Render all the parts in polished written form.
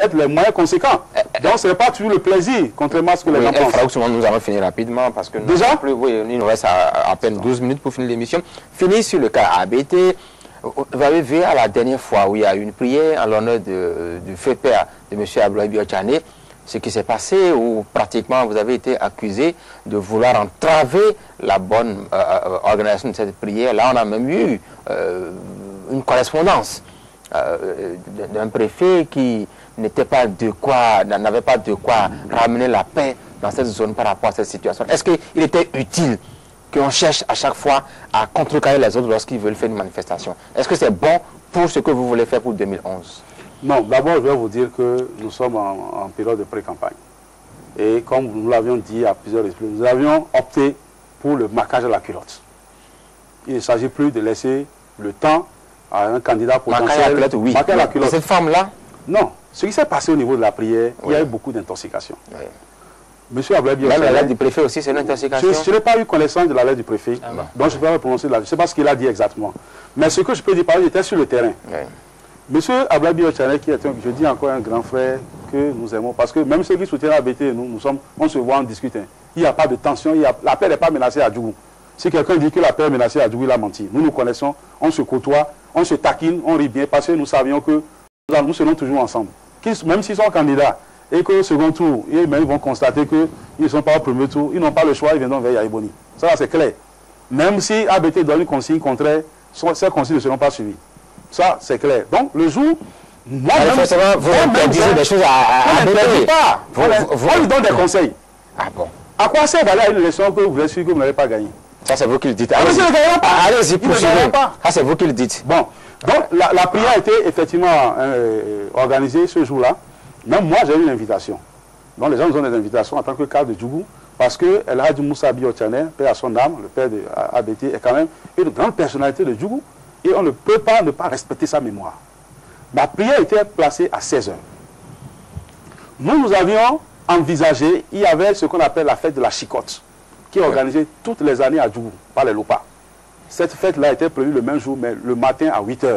être les moyens conséquents. Donc ce n'est pas toujours le plaisir, contrairement à ce que les gens pensent. Nous allons finir rapidement parce que déjà il nous reste à peine 12 minutes pour finir l'émission. Finir sur le cas ABT. Vous avez vu à la dernière fois où il y a eu une prière en l'honneur du feu père de M. Abdoulaye Biotchane, ce qui s'est passé où pratiquement vous avez été accusé de vouloir entraver la bonne organisation de cette prière. Là, on a même eu une correspondance d'un préfet qui n'avait pas de quoi ramener la paix dans cette zone par rapport à cette situation. Est-ce qu'il était utile qu'on cherche à chaque fois à contrecarrer les autres lorsqu'ils veulent faire une manifestation? Est-ce que c'est bon pour ce que vous voulez faire pour 2011? Non, d'abord je vais vous dire que nous sommes en période de pré-campagne. Et comme nous l'avions dit à plusieurs reprises, nous avions opté pour le marquage de la culotte. Il ne s'agit plus de laisser le temps à un candidat potentiel. Marquer la culotte, oui. Marquer la culotte. Cette forme-là? Non. Ce qui s'est passé au niveau de la prière, il y a eu beaucoup d'intoxication. Oui. Monsieur Abdoulaye Biotchane, même la lettre du préfet aussi, c'est une intoxication. Je n'ai pas eu connaissance de la lettre du préfet, donc je ne peux pas me prononcer là. Je ne sais pas ce qu'il a dit exactement. Mais ce que je peux dire, par exemple, j'étais sur le terrain. Oui. Monsieur Abdoulaye Biotchane, qui est, je dis encore, un grand frère que nous aimons, parce que même ceux qui soutiennent ABT, on se voit, on discute. Il n'y a pas de tension, la paix n'est pas menacée à Djougou. Si quelqu'un dit que la paix est menacée à Djougou, il a menti. Nous nous connaissons, on se côtoie, on se taquine, on rit bien, parce que nous savions que nous serons toujours ensemble. Même s'ils sont candidats, et qu'au second tour, ils vont constater qu'ils ne sont pas au premier tour, ils n'ont pas le choix, ils viendront vers Yaïboni. Ça, c'est clair. Même si ABT donne une consigne contraire, ces consignes ne seront pas suivies. Ça, c'est clair. Donc, le jour, moi-même, vous disez des choses à ABT. On lui donne des conseils. Ah bon? À quoi sert d'aller à une élection que vous assurez que vous n'avez pas gagné? Ça, c'est vous qui le dites. Allez-y, poursuivez. Ça, c'est vous qui le dites. Bon, donc, la prière a été effectivement organisée ce jour-là. Même moi, j'ai eu une invitation. Donc, les gens nous ont des invitations en tant que cadre de Djougou, parce que El Hadji Moussa Biotchane, père à son âme, le père de ABT, est quand même une grande personnalité de Djougou, et on ne peut pas ne pas respecter sa mémoire. La prière était placée à 16h. Nous avions envisagé, il y avait ce qu'on appelle la fête de la chicotte, qui est organisée toutes les années à Djougou, par les Lopa. Cette fête-là était prévue le même jour, mais le matin à 8h.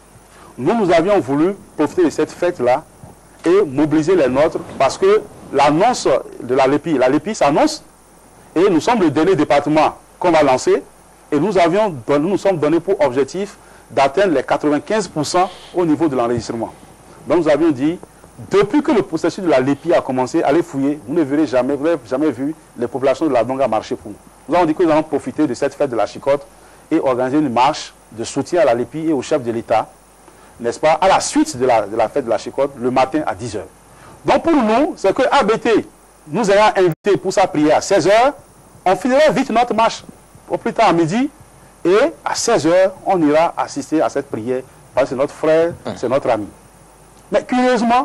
Nous avions voulu profiter de cette fête-là et mobiliser les nôtres, parce que l'annonce de la LEPI s'annonce, et nous sommes le dernier département qu'on va lancer, et nous sommes donnés pour objectif d'atteindre les 95% au niveau de l'enregistrement. Donc nous avions dit, depuis que le processus de la LEPI a commencé, allez fouiller, vous n'avez jamais vu les populations de la Donga marcher pour nous. Nous avons dit que nous allons profiter de cette fête de la chicotte et organiser une marche de soutien à la LEPI et au chef de l'État, n'est-ce pas, à la suite de la fête de la chicotte, le matin à 10h. Donc pour nous, c'est que ABT nous ayant invités pour sa prière à 16h, on finirait vite notre marche au plus tard à midi, et à 16h, on ira assister à cette prière, parce que c'est notre frère, c'est notre ami. Mais curieusement,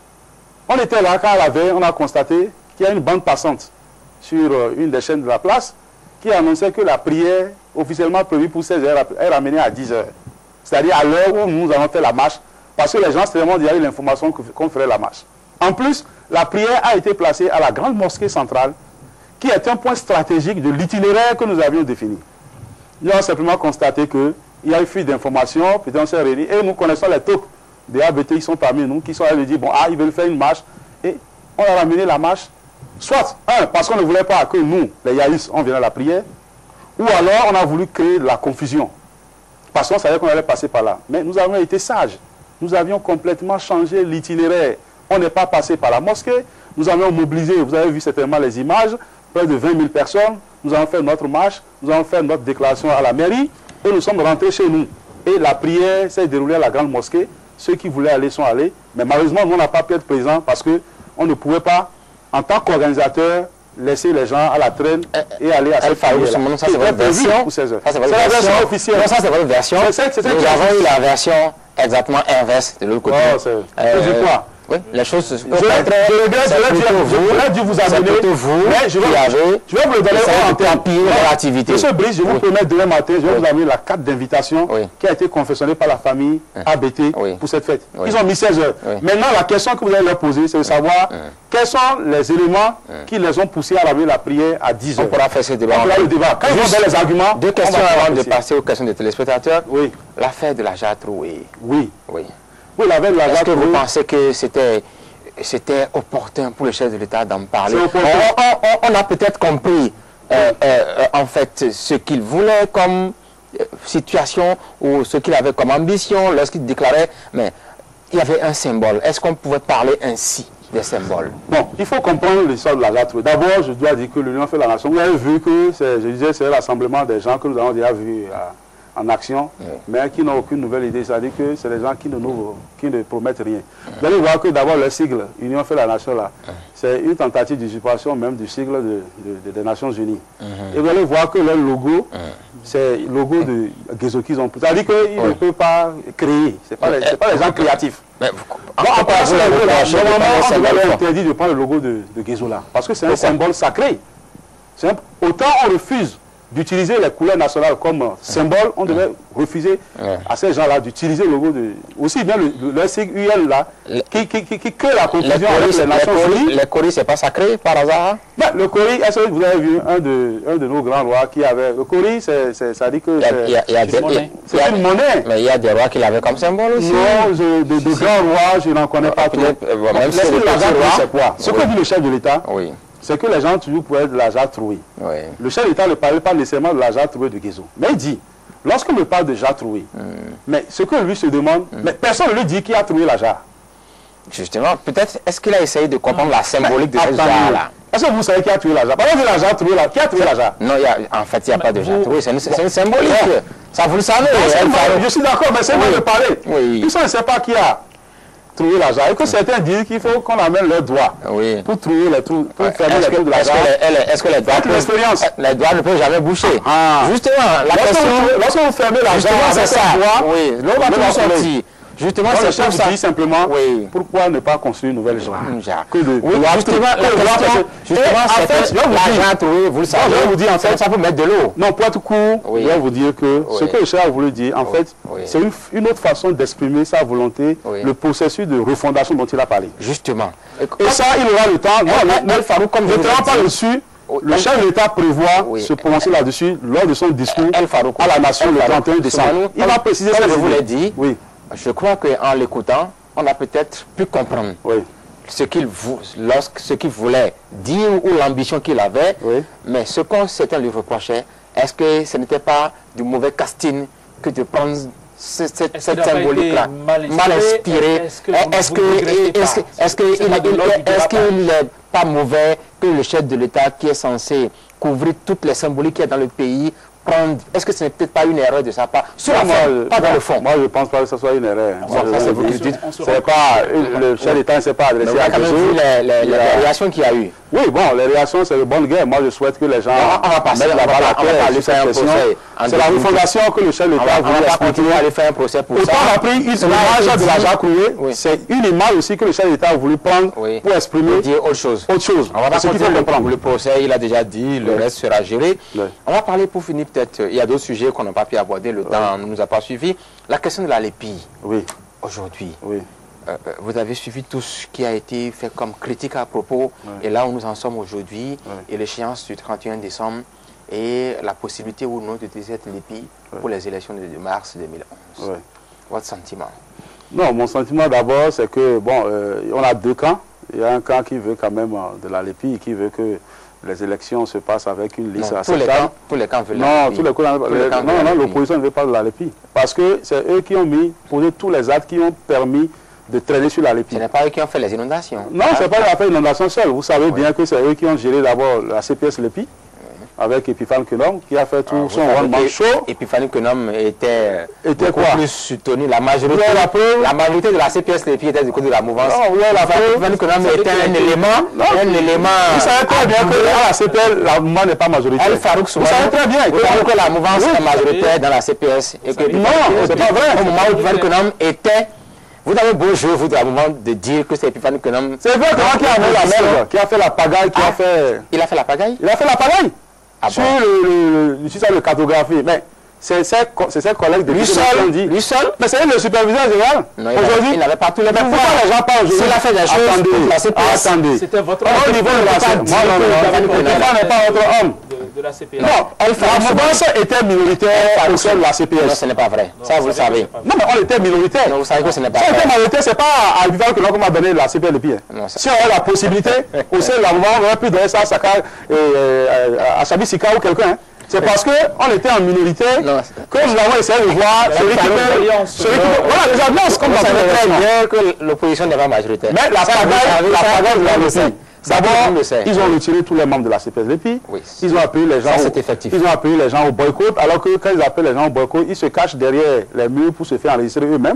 on était là quand à la veille, on a constaté qu'il y a une bande passante sur une des chaînes de la place qui annonçait que la prière officiellement prévue pour 16h est ramenée à 10h. C'est-à-dire à l'heure où nous avons fait la marche, parce que les gens s'étaient déjà eu l'information qu'on ferait la marche. En plus, la prière a été placée à la grande mosquée centrale, qui est un point stratégique de l'itinéraire que nous avions défini. Nous avons simplement constaté qu'il y a eu fuite d'informations, puis on s'est réunis, et nous connaissons les taupes des ABT qui sont parmi nous, qui sont allés dire, bon, ils veulent faire une marche, et on a ramené la marche, soit, parce qu'on ne voulait pas que nous, les Yaïs, on vienne à la prière, ou alors on a voulu créer de la confusion, parce qu'on savait qu'on allait passer par là. Mais nous avons été sages, nous avions complètement changé l'itinéraire, on n'est pas passé par la mosquée, nous avions mobilisé, vous avez vu certainement les images, près de 20 000 personnes, nous avons fait notre marche, nous avons fait notre déclaration à la mairie, et nous sommes rentrés chez nous. Et la prière s'est déroulée à la grande mosquée, ceux qui voulaient aller sont allés, mais malheureusement, nous n'a pas pu être présents parce qu'on ne pouvait pas, en tant qu'organisateur, laisser les gens à la traîne et aller à cette prière. Ça, c'est votre version. C'est la version officielle. Non, ça, c'est votre version. Nous avons eu la version exactement inverse de l'autre côté. Oui, les choses se je voudrais dû vous amener, mais je vais vous le donner en termes. Monsieur Brice, je vous promets demain matin, je vais vous amener la carte d'invitation qui a été confectionnée par la famille ABT pour cette fête. Ils ont mis 16 heures. Maintenant, la question que vous allez leur poser, c'est de savoir quels sont les éléments qui les ont poussés à ramener la prière à 10 heures. On pourra faire ce débat. On pourra le débat. Quand ils vont donner les arguments, deux questions avant de passer aux questions des téléspectateurs. L'affaire de la Jatroué. Oui. Est-ce que vous pensez que c'était c'était opportun pour le chef de l'État d'en parler. On a peut-être compris en fait ce qu'il voulait comme situation ou ce qu'il avait comme ambition lorsqu'il déclarait, mais il y avait un symbole. Est-ce qu'on pouvait parler ainsi des symboles? Bon, il faut comprendre l'histoire de la Lazare. D'abord, je dois dire que l'Union fait la nation. Vous avez vu que, je disais, c'est l'assemblement des gens que nous avons déjà vus en action, mais qui n'ont aucune nouvelle idée. C'est-à-dire que c'est des gens qui ne promettent rien. Vous allez voir que d'abord le sigle, Union fait la nation là, c'est une tentative d'usurpation même du sigle des Nations Unies. Et vous allez voir que leur logo, c'est le logo de Guézo qu'ils ont. C'est-à-dire qu'ils ne peuvent pas créer. Ce pas les gens créatifs. Normalement, on devrait interdire de prendre le logo de Guézo là, parce que c'est un symbole sacré. Autant on refuse d'utiliser les couleurs nationales comme symbole, on devait refuser à ces gens-là d'utiliser le logo de... Aussi bien le sigle UL là, qui crée la confusion avec les Nations Unies. Les Coris, c'est pas sacré par hasard? Ben, le Cori, est-ce que vous avez vu un de nos grands rois qui avait... Le Cori, ça dit que c'est une monnaie. Mais il y a des rois qui l'avaient comme symbole aussi. Non, de grands rois, je n'en connais pas trop. Ce que dit le chef de l'État, c'est que les gens toujours pourraient de l'argent troué. Le chef de l'État ne parlait pas nécessairement de l'argent troué de Guézo. Mais il dit, lorsqu'on me parle de l'argent troué, mais ce que lui se demande, mais personne ne lui dit qui a trouvé l'argent. Justement, peut-être, est-ce qu'il a essayé de comprendre la symbolique de cet argent-là? Est-ce que vous savez qui a trouvé l'argent? Par exemple, l'argent trouvé là, qui a trouvé l'argent? Non, en fait, il n'y a pas de l'argent trouvé, c'est une symbolique. Ça, vous le savez. Je suis d'accord, mais c'est moi de parler. Tout ça, ne sait pas qui a trouver l'argent. Et que certains disent qu'il faut qu'on amène leurs doigts pour trouver les trous, pour fermer les trous de l'argent. Est-ce que les doigts ne peuvent jamais boucher? Justement, la question... Lorsque vous fermez l'argent, c'est ça. Oui, l'eau va tout sortir. Justement, c'est pour ça. Dit simplement, pourquoi ne pas construire une nouvelle joie? Justement, l'argent trouvé, vous le savez, je vais vous dire, en fait, ça peut mettre de l'eau. Non, pour être court, je vais vous dire que ce que le chef a voulu dire, en fait, c'est une autre façon d'exprimer sa volonté, le processus de refondation dont il a parlé. Justement. Et ça, il aura le temps. Ne travaillons pas dessus. Le chef de l'État prévoit se prononcer là-dessus lors de son discours à la nation le 31 décembre. Il va préciser ce que je vous l'ai dit. Je crois qu'en l'écoutant, on a peut-être pu comprendre ce qu'il voulait dire ou l'ambition qu'il avait. Mais ce qu'on certains lui reprochaient, est-ce que ce n'était pas du mauvais casting que de prendre cette symbolique-là, mal inspirée? Est-ce qu'il n'est pas mauvais que le chef de l'État qui est censé couvrir toutes les symboliques qu'il y a dans le pays, est-ce que ce n'est peut-être pas une erreur de sa part? Pas dans le fond. Moi, je ne pense pas que ce soit une erreur. C'est vous qui dites. Le chef d'État ne s'est pas adressé à Guézo. Les réactions qu'il y a eu. Oui, bon, les réactions, c'est de bonne guerre. Moi, je souhaite que les gens mettent la balle à terre. C'est la refondation que le chef de l'État voulait continuer à aller faire un procès pour ça. Autant on a pris une image de l'argent cloué, c'est une image aussi que le chef de l'État a voulu prendre pour exprimer autre chose. On va pas comprendre. Le procès, il a déjà dit, le reste sera géré. On va parler pour finir peut-être, il y a d'autres sujets qu'on n'a pas pu aborder, le temps ne nous a pas suivi. La question de la lépille. Aujourd'hui. Vous avez suivi tout ce qui a été fait comme critique à propos, et là où nous en sommes aujourd'hui, et l'échéance du 31 décembre, et la possibilité ou non d'utiliser cette lépille pour les élections de mars 2011. Votre sentiment? Non, mon sentiment d'abord, c'est que, bon, on a deux camps. Il y a un camp qui veut quand même de la lépille, qui veut que les élections se passent avec une liste acceptable. Tous les camps veulent la lépille. Non, l'opposition ne veut pas de la lépille. Parce que c'est eux qui ont posé tous les actes qui ont permis de traîner sur la lépille. Ce n'est pas eux qui ont fait les inondations. Non, ce n'est pas eux qui ont fait l'inondation seule. Vous savez bien que c'est eux qui ont géré d'abord la CPS Lépi, avec Epiphane Kenom, qui a fait tout son rendement chaud. Epiphane Kenom était quoi plus soutenu. La majorité de la CPS Lépi était du côté de la mouvance. Epiphane Kenom était un élément. Vous savez très bien que dans la CPS, la mouvance n'est pas majoritaire. Vous savez très bien que la mouvance est majoritaire dans la CPS. Non, c'est pas vrai. Au moment où Epiphane Kenom était... Vous avez beau jeu, vous, à un moment, de dire que c'est Epiphane Kenom. C'est vrai qui a amené la merde, qui a fait la pagaille, qui a fait... Il a fait la pagaille? Il a fait la pagaille. Sur le cartographie. Mais c'est ses collègues de lui seul? Mais c'est le superviseur général. Aujourd'hui, il n'avait pas tous les pouvoirs. Pourquoi les gens parlent aujourd'hui? S'il a fait des choses, attendez. C'était votre au niveau de la CPS. Epiphane n'est pas votre homme. de la CPS. Non, la mouvance était minoritaire au sein de la CPS. Non, ce n'est pas vrai. Ça, vous le savez. Non, mais on était minoritaire. Non, vous savez que ce n'est pas Si on était vrai. minoritaire, ce n'est pas à l'équivalent que l'on m'a donné la CPS le pied. Non, ça- Si on a la possibilité, au sein de la mouvance, on aurait pu donner ça à Saka, à Chabi Sika ou quelqu'un. Hein. C'est parce qu'on était en minorité Non, que nous avons essayé de voir celui qui peut... Voilà, les alliances, comme Vous dans tous savez les très règlements. bien que l'opposition n'est pas majoritaire. Mais la Ça, vous pagaille, savez, ça, de la on le Russie. sait. Ça, tout le monde le sait. Ils ont retiré tous les membres de la CPS Lépi. Oui. Ils ont appelé les gens. Ça, c'est effectif. Ils ont appelé les gens au boycott, alors que quand ils appellent les gens au boycott, ils se cachent derrière les murs pour se faire enregistrer eux-mêmes.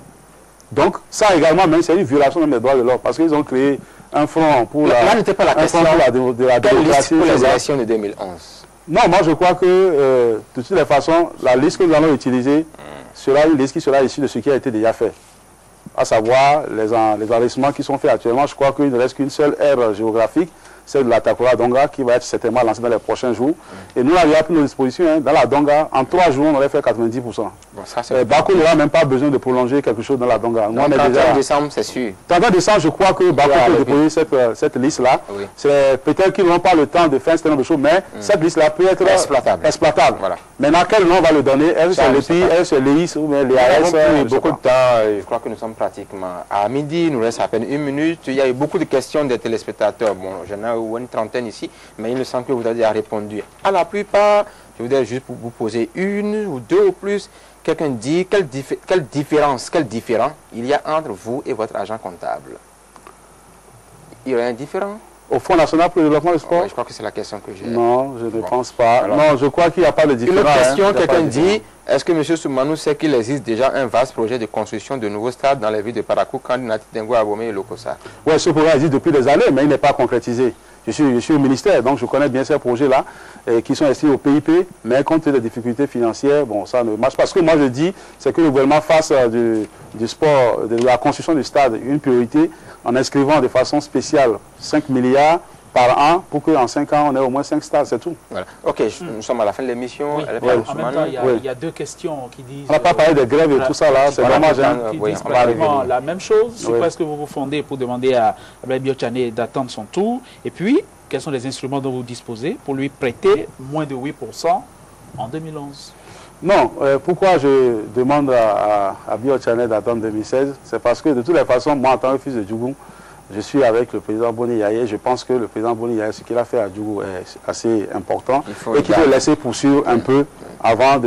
Donc, ça également, même, c'est une violation des droits de l'homme, parce qu'ils ont créé un front pour Là n'était pas la question. de la Quelle liste démocratie. pour les c'est ça. élections de 2011? Non, moi je crois que de toutes les façons, la liste que nous allons utiliser sera une liste qui sera issue de ce qui a été déjà fait. À savoir les enregistrements qui sont faits actuellement. Je crois qu'il ne reste qu'une seule aire géographique, celle de la Takora Donga, qui va être certainement lancée dans les prochains jours. Et nous, on a pris nos dispositions. Hein, dans la Donga, en 3 jours, on aurait fait 90%. Bon, ça, c'est... Bakou n'aura même pas besoin de prolonger quelque chose dans la Donga. Nous, on Donc, est 31 déjà... décembre, c'est sûr. 31 décembre, je crois que Bakou Ouais, peut déposer cette liste-là. Oui. C'est peut-être qu'ils n'auront pas le temps de faire un certain nombre de choses, mais cette liste-là peut être exploitable. Voilà. Maintenant, quel nom on va le donner? Est-ce que c'est l'EPI, est-ce que c'est l'EIS ou bien Nous l'EAS? avons pris beaucoup de temps. Je crois que nous sommes pratiquement à midi. Il nous reste à peine 1 minute. Il y a eu beaucoup de questions des téléspectateurs. Bon, j'en ai une trentaine ici, mais il me semble que vous avez déjà répondu à la plupart. Je voudrais juste vous poser une ou deux ou plus. Quelqu'un dit quelle différence il y a entre vous et votre agent comptable? Il y a un différent? Au Fonds national pour le développement du sport? Oui, je crois que c'est la question que j'ai. Non, je ne Bon. pense pas. Alors, non, je crois qu'il n'y a pas de différence. Une autre question, hein, il y a pas quelqu'un de différence. dit, est-ce que M. Soumanou sait qu'il existe déjà un vaste projet de construction de nouveaux stades dans les villes de Parakou, Kandinati, Tengo, Abomey et Lokossa? Oui, ce programme existe depuis des années, mais il n'est pas concrétisé. Je suis au ministère, donc je connais bien ces projets-là, qui sont estimés au PIP, mais compte tenu des difficultés financières, bon, ça ne marche pas. Ce que moi je dis, c'est que le gouvernement fasse du sport, de la construction du stade, une priorité, en inscrivant de façon spéciale 5 milliards par an, pour qu'en 5 ans, on ait au moins 5 stades, c'est tout. Voilà. Ok, nous sommes à la fin de l'émission. Oui. Elle est En pas même Soumanou. temps, Oui. il y a deux questions qui disent... On n'a pas parlé des grèves et tout ça là, c'est Voilà, dommage. Hein. qui Oui, disent on va pratiquement revenir. la même chose. Sur Oui. quoi est-ce que vous vous fondez pour demander à Abdoulaye Biotchané d'attendre son tour? Et puis, quels sont les instruments dont vous disposez pour lui prêter moins de 8% en 2011? Non, pourquoi je demande à Biotchané d'attendre 2016? C'est parce que de toutes les façons, moi en tant que fils de Djougou, je suis avec le président Boni Yaye. Je pense que le président Boni Yaye, ce qu'il a fait à Djougou est assez important et qu'il faut laisser poursuivre un peu avant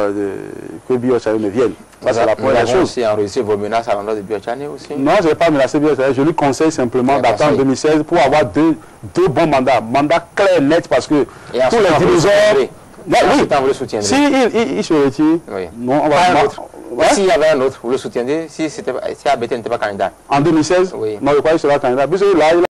que Biotchané ne vienne. Ça, c'est la Nous première avons chose. aussi enregistré vos menaces à l'endroit de Biotchané aussi. Non, je n'ai pas menacé Biotchané. Je lui conseille simplement Ouais, d'attendre conseil. 2016 pour avoir deux bons mandats. Mandats clairs, nets, parce que Et ensuite, tous les vous le dinosaures... soutiendrez. Non, Et oui, ensuite, vous le soutiendrez. si il se retire, Oui. non, on va... Pas un autre. Ouais. S'il y avait un autre, vous le soutiendrez. Si ABT n'était pas candidat. En 2016, Oui. non, je crois qu'il sera candidat. Puisque là, il